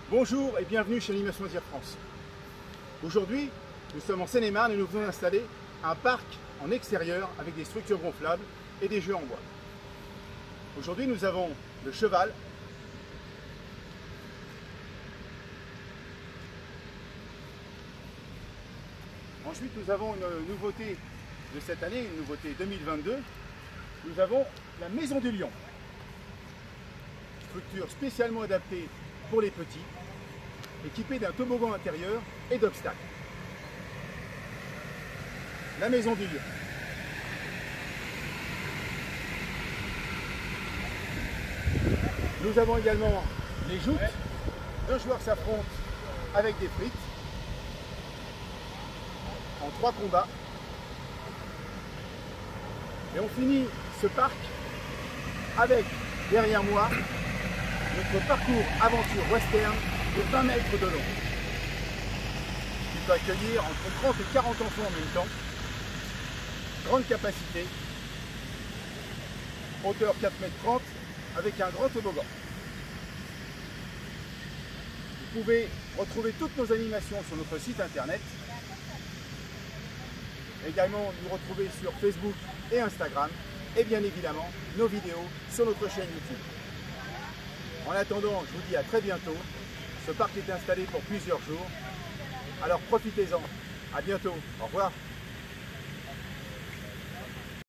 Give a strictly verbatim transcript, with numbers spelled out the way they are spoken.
Bonjour et bienvenue chez Animation Loisirs France. Aujourd'hui, nous sommes en Seine-et-Marne et nous venons d'installer un parc en extérieur avec des structures gonflables et des jeux en bois. Aujourd'hui, nous avons le cheval, ensuite nous avons une nouveauté de cette année, une nouveauté deux mille vingt-deux, nous avons la Maison du Lion, structure spécialement adaptée pour les petits, équipée d'un toboggan intérieur et d'obstacles. La Maison du Lion. Nous avons également les joutes. Deux joueurs s'affrontent avec des frites en trois combats. Et on finit ce parc avec, derrière moi, notre parcours aventure western de vingt mètres de long. Il peut accueillir entre trente et quarante enfants en même temps. Grande capacité. Hauteur quatre mètres trente avec un grand toboggan. Vous pouvez retrouver toutes nos animations sur notre site internet. Également nous retrouver sur Facebook et Instagram. Et bien évidemment nos vidéos sur notre chaîne YouTube. En attendant, je vous dis à très bientôt. Ce parc est installé pour plusieurs jours. Alors profitez-en. À bientôt. Au revoir.